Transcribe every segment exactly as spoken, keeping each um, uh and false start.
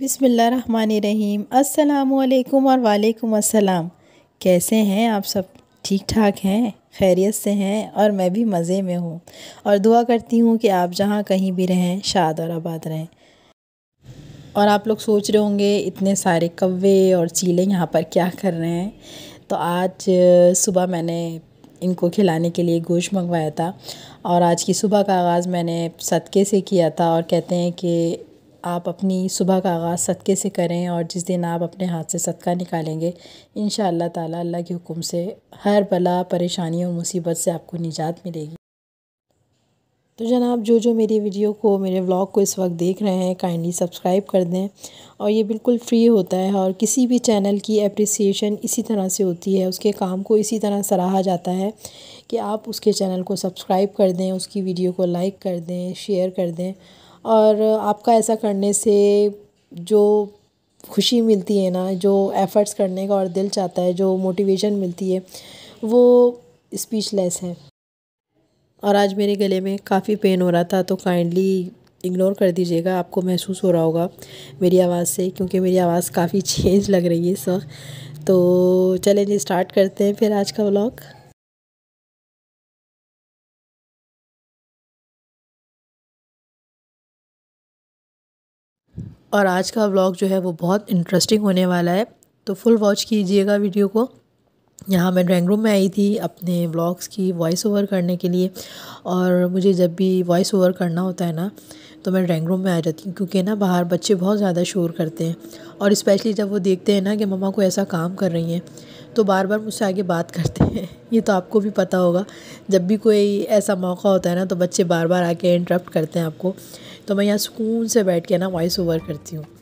बिस्मिल्लाहिर्रहमानिर्रहीम। अस्सलामुअलैकुम और वालेकुम अस्सलाम। कैसे हैं आप सब? ठीक ठाक हैं, खैरियत से हैं? और मैं भी मज़े में हूँ और दुआ करती हूँ कि आप जहाँ कहीं भी रहें शाद और आबाद रहें। और आप लोग सोच रहे होंगे इतने सारे कौवे और चीले यहाँ पर क्या कर रहे हैं। तो आज सुबह मैंने इनको खिलाने के लिए गोश्त मंगवाया था और आज की सुबह का आगाज़ मैंने सदक़े से किया था। और कहते हैं कि आप अपनी सुबह का आगाज़ सदक़े से करें और जिस दिन आप अपने हाथ से सदका निकालेंगे इंशाअल्लाह ताला अल्लाह के हुक्म से हर बला परेशानी और मुसीबत से आपको निजात मिलेगी। तो जनाब, जो जो मेरी वीडियो को मेरे व्लॉग को इस वक्त देख रहे हैं काइंडली सब्सक्राइब कर दें। और ये बिल्कुल फ्री होता है और किसी भी चैनल की अप्रिसिएशन इसी तरह से होती है, उसके काम को इसी तरह सराहा जाता है कि आप उसके चैनल को सब्सक्राइब कर दें, उसकी वीडियो को लाइक कर दें, शेयर कर दें। और आपका ऐसा करने से जो खुशी मिलती है ना, जो एफ़र्ट्स करने का और दिल चाहता है, जो मोटिवेशन मिलती है, वो स्पीचलेस है। और आज मेरे गले में काफ़ी पेन हो रहा था तो काइंडली इग्नोर कर दीजिएगा, आपको महसूस हो रहा होगा मेरी आवाज़ से, क्योंकि मेरी आवाज़ काफ़ी चेंज लग रही है इस वक्त। तो चलें जी, स्टार्ट करते हैं फिर आज का व्लॉग। और आज का व्लॉग जो है वो बहुत इंटरेस्टिंग होने वाला है, तो फुल वॉच कीजिएगा वीडियो को। यहाँ मैं ड्राइंग रूम में आई थी अपने व्लॉग्स की वॉइस ओवर करने के लिए। और मुझे जब भी वॉइस ओवर करना होता है ना तो मैं ड्राइंग रूम में आ जाती हूँ, क्योंकि ना बाहर बच्चे बहुत ज़्यादा शोर करते हैं। और स्पेशली जब वो देखते हैं ना कि मम्मा को ऐसा काम कर रही हैं तो बार बार मुझसे आगे बात करते हैं। ये तो आपको भी पता होगा, जब भी कोई ऐसा मौका होता है ना तो बच्चे बार बार आके इंटरप्ट करते हैं आपको। तो मैं यहाँ सुकून से बैठ के ना वॉइस ओवर करती हूँ।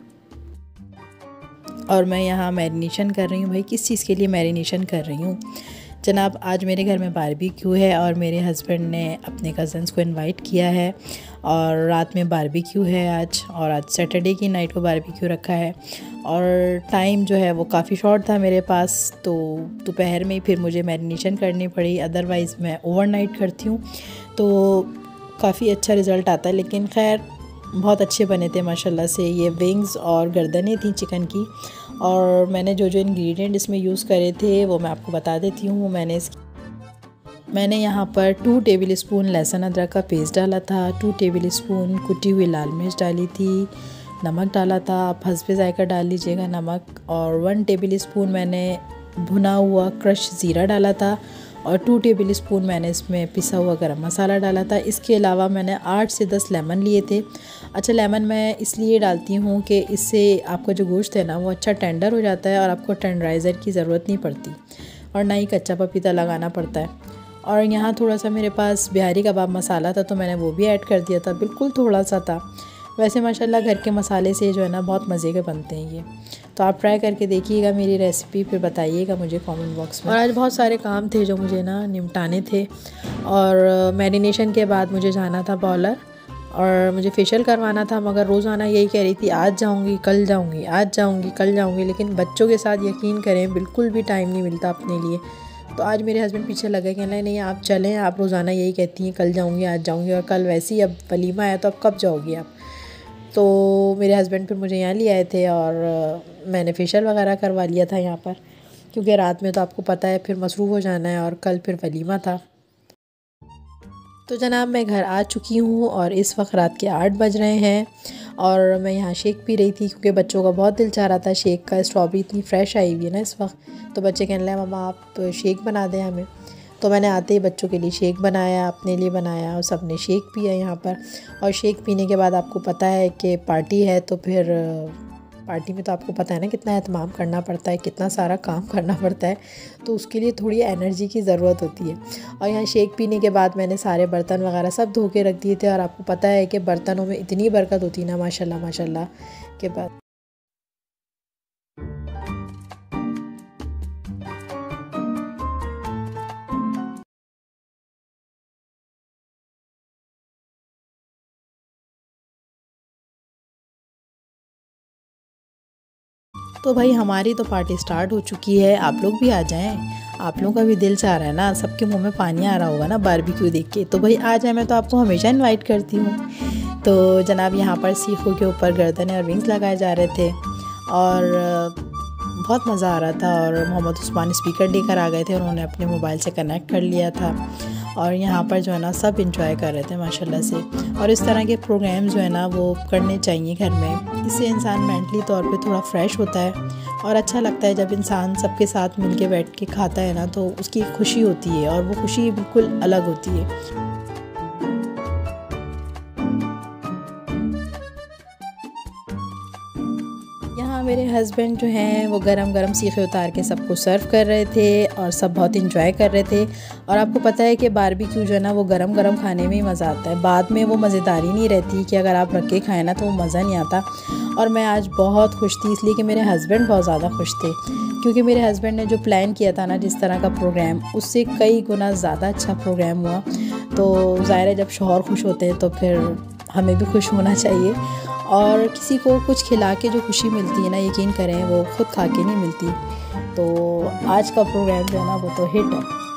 और मैं यहाँ मैरिनेशन कर रही हूँ। भाई, किस चीज़ के लिए मैरिनेशन कर रही हूँ जनाब? आज मेरे घर में बारबेक्यू है और मेरे हस्बैंड ने अपने कज़न्स को इनवाइट किया है और रात में बारबेक्यू है आज। और आज सैटरडे की नाइट को बारबेक्यू रखा है और टाइम जो है वो काफ़ी शॉर्ट था मेरे पास, तो दोपहर में फिर मुझे मैरिनेशन करनी पड़ी। अदरवाइज़ मैं ओवरनाइट करती हूँ तो काफ़ी अच्छा रिज़ल्ट आता है। लेकिन खैर बहुत अच्छे बने थे माशाल्लाह से। ये विंग्स और गर्दनें थी चिकन की। और मैंने जो जो इंग्रेडिएंट इसमें यूज़ करे थे वो मैं आपको बता देती हूँ। मैंने इस मैंने यहाँ पर टू टेबल स्पून लहसुन अदरक का पेस्ट डाला था, टू टेबल स्पून कुटी हुई लाल मिर्च डाली थी, नमक डाला था, आप हस्बे ज़ायक़ा डाल लीजिएगा नमक। और वन टेबल स्पून मैंने भुना हुआ क्रश ज़ीरा डाला था और टू टेबल स्पून मैंने इसमें पिसा हुआ गरम मसाला डाला था। इसके अलावा मैंने आठ से दस लेमन लिए थे। अच्छा, लेमन मैं इसलिए डालती हूँ कि इससे आपका जो गोश्त है ना वो अच्छा टेंडर हो जाता है और आपको टेंडराइज़र की ज़रूरत नहीं पड़ती और ना ही कच्चा पपीता लगाना पड़ता है। और यहाँ थोड़ा सा मेरे पास बिहारी कबाब मसाला था तो मैंने वो भी ऐड कर दिया था, बिल्कुल थोड़ा सा था। वैसे माशाल्लाह घर के मसाले से जो है ना बहुत मज़े के बनते हैं ये। तो आप ट्राई करके देखिएगा मेरी रेसिपी, फिर बताइएगा मुझे कमेंट बॉक्स में। और आज बहुत सारे काम थे जो मुझे ना निपटाने थे। और मैरिनेशन के बाद मुझे जाना था पार्लर और मुझे फेशियल करवाना था, मगर रोज़ाना यही कह रही थी आज जाऊंगी कल जाऊंगी, आज जाऊंगी कल जाऊंगी। लेकिन बच्चों के साथ यकीन करें बिल्कुल भी टाइम नहीं मिलता अपने लिए। तो आज मेरे हस्बैंड पीछे लगे कि नहीं नहीं आप चलें, आप रोज़ाना यही कहती हैं कल जाऊँगी आज जाऊँगी, और कल वैसे ही अब वलीमा है तो अब कब जाओगी आप? तो मेरे हस्बैंड फिर मुझे यहाँ ले आए थे और मैंने फ़ेशियल वगैरह करवा लिया था यहाँ पर, क्योंकि रात में तो आपको पता है फिर मसरूफ़ हो जाना है और कल फिर वलीमा था। तो जनाब, मैं घर आ चुकी हूँ और इस वक्त रात के आठ बज रहे हैं और मैं यहाँ शेक पी रही थी, क्योंकि बच्चों का बहुत दिल चाह रहा था शेक का। स्ट्रॉबेरी इतनी फ्रेश आई हुई है ना इस वक्त, तो बच्चे कहने लगे मम्मा आप शेक बना दें हमें। तो मैंने आते ही बच्चों के लिए शेक बनाया, अपने लिए बनाया और सब ने शेक पिया यहाँ पर। और शेक पीने के बाद आपको पता है कि पार्टी है, तो फिर पार्टी में तो आपको पता है ना कितना एहतमाम करना पड़ता है, कितना सारा काम करना पड़ता है, तो उसके लिए थोड़ी एनर्जी की ज़रूरत होती है। और यहाँ शेक पीने के बाद मैंने सारे बर्तन वगैरह सब धो के रख दिए थे। और आपको पता है कि बर्तनों में इतनी बरकत होती है ना माशाल्लाह माशाल्लाह के बाद। तो भाई हमारी तो पार्टी स्टार्ट हो चुकी है, आप लोग भी आ जाएं। आप लोगों का भी दिल चाह रहा है ना, सबके मुंह में पानी आ रहा होगा ना बारबेक्यू देख के। तो भाई आ जाए, मैं तो आपको हमेशा इनवाइट करती हूँ। तो जनाब यहाँ पर सीखों के ऊपर गर्दनें और विंग्स लगाए जा रहे थे और बहुत मज़ा आ रहा था। और मोहम्मद उस्मान स्पीकर लेकर आ गए थे, उन्होंने अपने मोबाइल से कनेक्ट कर लिया था और यहाँ पर जो है ना सब इंजॉय कर रहे थे माशाल्लाह से। और इस तरह के प्रोग्राम जो है ना वो करने चाहिए घर में, इससे इंसान मेंटली तौर पे थोड़ा फ्रेश होता है और अच्छा लगता है। जब इंसान सबके साथ मिल के बैठ के खाता है ना तो उसकी एक खुशी होती है और वो खुशी बिल्कुल अलग होती है। यहाँ मेरे हस्बैंड जो हैं वो गरम गरम सीखे उतार के सबको सर्व कर रहे थे और सब बहुत इंजॉय कर रहे थे। और आपको पता है कि बारबेक्यू जो है ना वो गरम गरम खाने में ही मज़ा आता है, बाद में वो मज़ेदारी नहीं रहती कि अगर आप रख के खाएँ ना तो वो मज़ा नहीं आता। और मैं आज बहुत खुश थी इसलिए कि मेरे हस्बैंड बहुत ज़्यादा खुश थे, क्योंकि मेरे हस्बैंड ने जो प्लान किया था ना जिस तरह का प्रोग्राम, उससे कई गुना ज़्यादा अच्छा प्रोग्राम हुआ। तो ज़ाहिर है जब शौहर खुश होते हैं तो फिर हमें भी खुश होना चाहिए। और किसी को कुछ खिला के जो खुशी मिलती है ना, यकीन करें वो ख़ुद खा के नहीं मिलती। तो आज का प्रोग्राम जो है ना वो तो हिट है।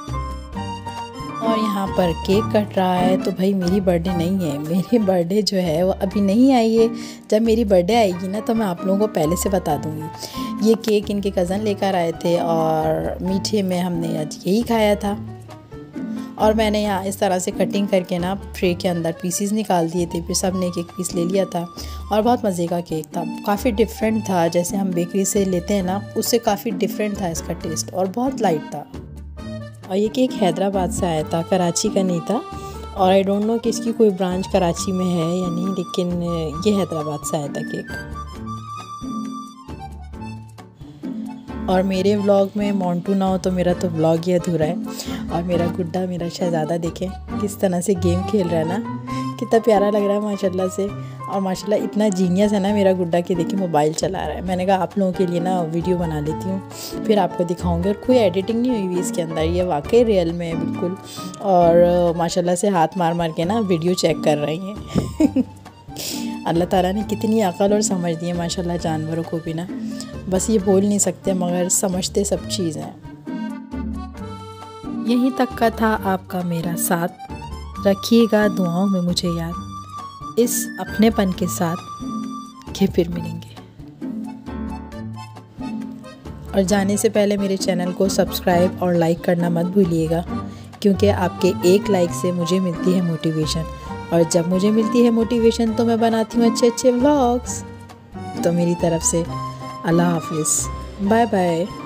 और यहाँ पर केक कट रहा है, तो भाई मेरी बर्थडे नहीं है, मेरी बर्थडे जो है वो अभी नहीं आई है। जब मेरी बर्थडे आएगी ना तो मैं आप लोगों को पहले से बता दूँगी। ये केक इनके कज़न लेकर आए थे और मीठे में हमने आज यही खाया था। और मैंने यहाँ इस तरह से कटिंग करके ना ट्रे के अंदर पीसीज निकाल दिए थे, फिर सब ने एक एक पीस ले लिया था और बहुत मज़े का केक था। काफ़ी डिफरेंट था, जैसे हम बेकरी से लेते हैं ना उससे काफ़ी डिफरेंट था इसका टेस्ट और बहुत लाइट था। और ये केक हैदराबाद से आया था, कराची का नहीं था। और आई डोंट नो कि इसकी कोई ब्रांच कराची में है या नहीं, लेकिन ये हैदराबाद से आया था केक। और मेरे व्लॉग में मोंटू ना हो तो मेरा तो व्लॉग ही अधूरा है। और मेरा गुड्डा, मेरा शहज़ादा देखें किस तरह से गेम खेल रहा है ना, कितना प्यारा लग रहा है माशाल्लाह से। और माशाल्लाह इतना जीनियस है ना मेरा गुड्डा कि देखिए मोबाइल चला रहा है। मैंने कहा आप लोगों के लिए ना वीडियो बना लेती हूँ, फिर आपको दिखाऊंगी। और कोई एडिटिंग नहीं हुई हुई इसके अंदर, ये वाकई रियल में है बिल्कुल। और माशाल्लाह से हाथ मार मार के ना वीडियो चेक कर रही हैं। अल्लाह ताला ने कितनी अक़ल और समझ दी है माशाल्लाह जानवरों को भी ना, बस ये बोल नहीं सकते मगर समझते सब चीज़ हैं। यहीं तक का था आपका मेरा साथ, रखिएगा दुआओं में मुझे याद, इस अपनेपन के साथ कि फिर मिलेंगे। और जाने से पहले मेरे चैनल को सब्सक्राइब और लाइक करना मत भूलिएगा, क्योंकि आपके एक लाइक से मुझे मिलती है मोटिवेशन, और जब मुझे मिलती है मोटिवेशन तो मैं बनाती हूँ अच्छे अच्छे व्लॉग्स। तो मेरी तरफ से अल्लाह हाफिज़, बाय बाय।